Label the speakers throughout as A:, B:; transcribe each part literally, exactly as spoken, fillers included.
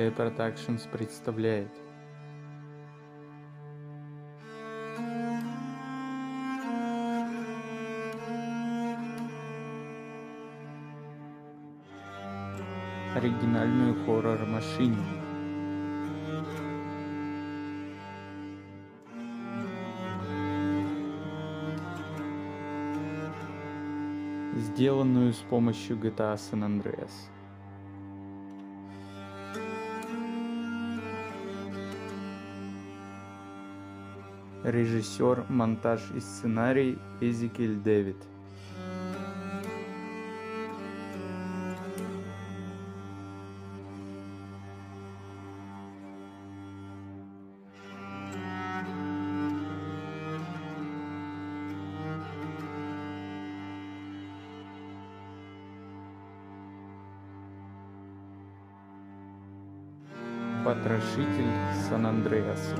A: Play Productions представляет. Оригинальную хоррор-машину. Сделанную с помощью джи ти эй San Andreas. Режиссер, монтаж и сценарий Эзекиль Дэвид. Потрошитель Сан-Андреаса.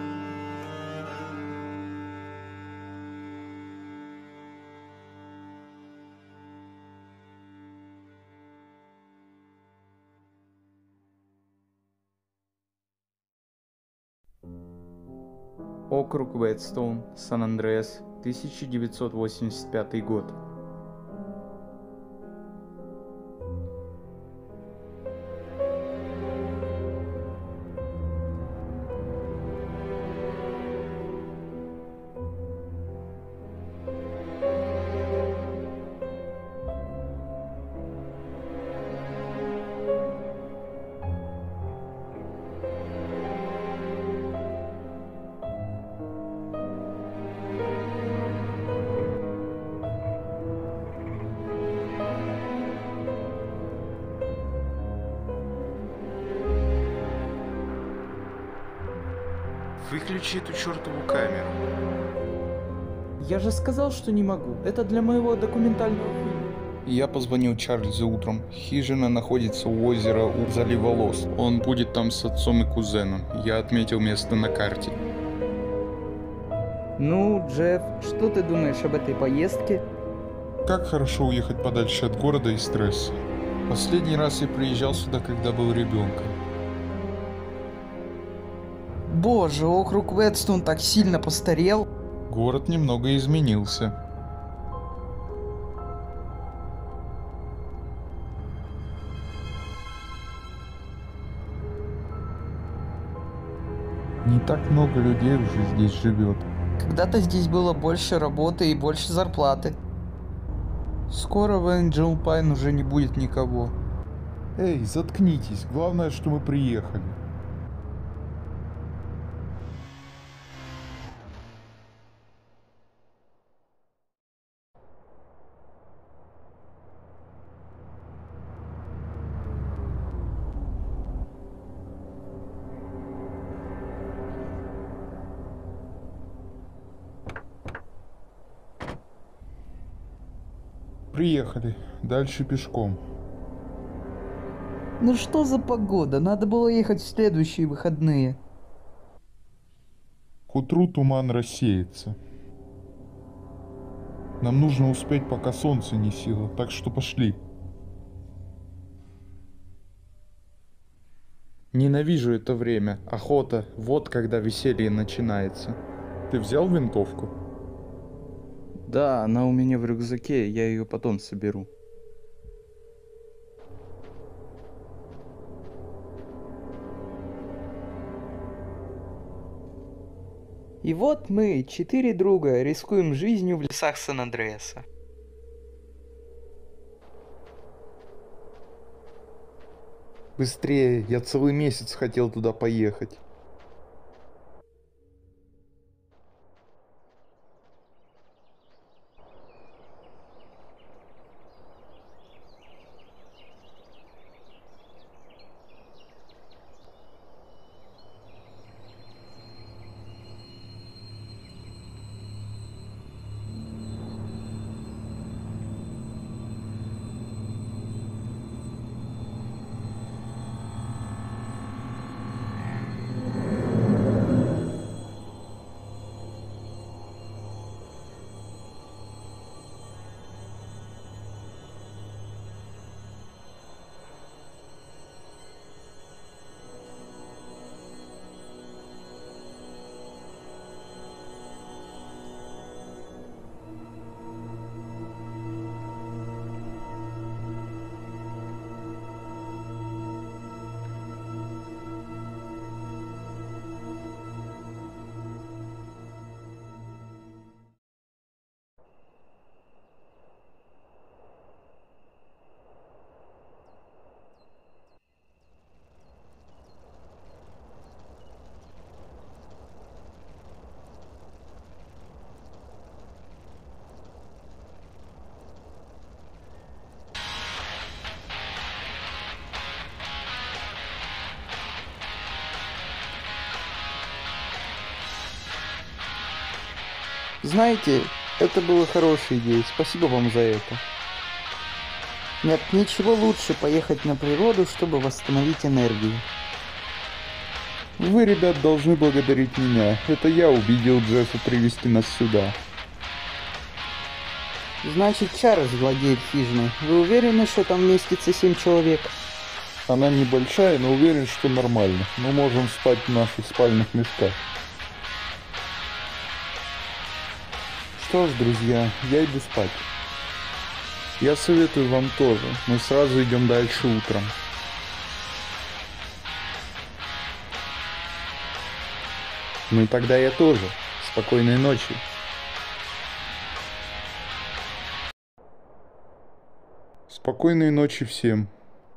A: Округ Уэдстоун, Сан-Андреас, тысяча девятьсот восемьдесят пятый год.
B: Выключи эту чертову камеру.
A: Я же сказал, что не могу. Это для моего документального фильма.
C: Я позвонил Чарльзу утром. Хижина находится у озера у залива Лос. Он будет там с отцом и кузеном. Я отметил место на карте.
D: Ну, Джефф, что ты думаешь об этой поездке?
C: Как хорошо уехать подальше от города и стресса. Последний раз я приезжал сюда, когда был ребенком.
D: Боже, округ Уэдстоун так сильно постарел.
C: Город немного изменился. Не так много людей уже здесь живет.
D: Когда-то здесь было больше работы и больше зарплаты.
C: Скоро в Энджел Пайн уже не будет никого. Эй, заткнитесь. Главное, что мы приехали. Приехали. Дальше пешком.
D: Ну что за погода? Надо было ехать в следующие выходные.
C: К утру туман рассеется. Нам нужно успеть, пока солнце не село, так что пошли. Ненавижу это время. Охота. Вот когда веселье начинается. Ты взял винтовку?
A: Да, она у меня в рюкзаке, я ее потом соберу.
D: И вот мы, четыре друга, рискуем жизнью в лесах Сан-Андреаса.
C: Быстрее, я целый месяц хотел туда поехать.
D: Знаете, это была хорошая идея, спасибо вам за это. Нет ничего лучше поехать на природу, чтобы восстановить энергию.
C: Вы, ребят, должны благодарить меня. Это я убедил Джеффа привести нас сюда.
D: Значит, Чарльз владеет хижиной. Вы уверены, что там вместится семь человек?
C: Она небольшая, но уверен, что нормально. Мы можем спать в наших спальных мешках. Что ж, друзья, я иду спать. Я советую вам тоже. Мы сразу идем дальше утром. Ну тогда я тоже. Спокойной ночи. Спокойной ночи всем.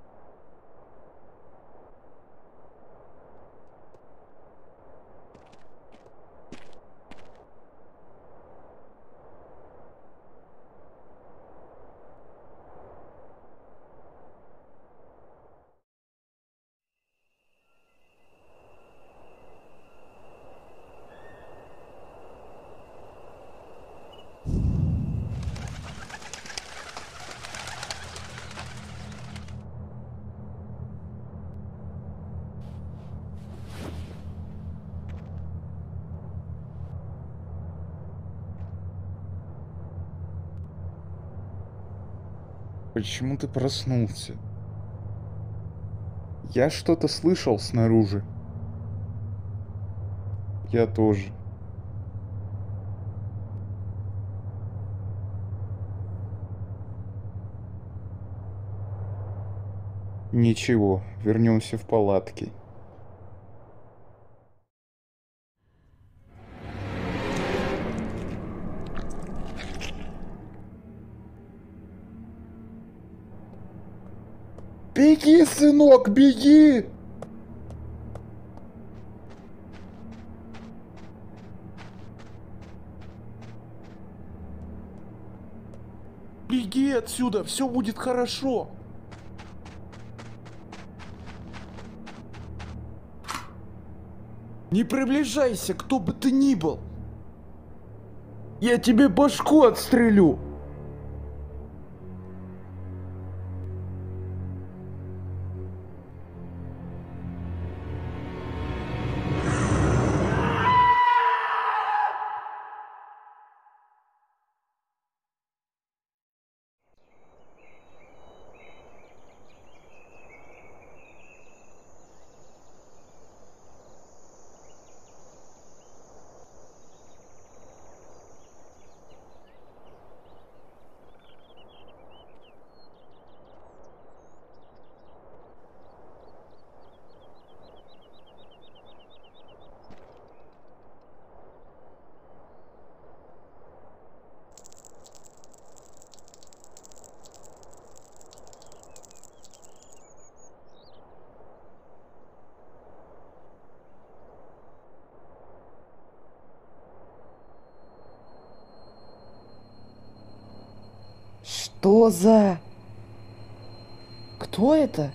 C: Почему ты проснулся? Я что-то слышал снаружи. Я тоже. Ничего, вернемся в палатки. Беги, сынок, беги!
A: Беги отсюда, все будет хорошо. Не приближайся, кто бы ты ни был. Я тебе башку отстрелю.
D: Что за... Кто это?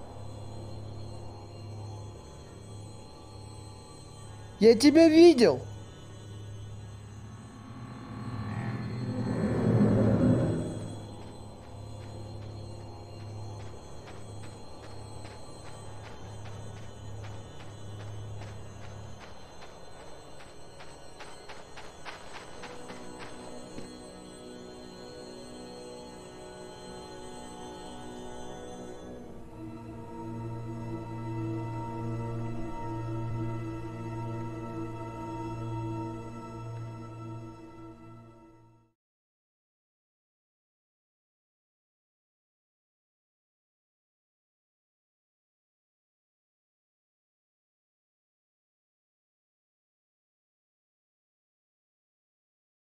D: Я тебя видел!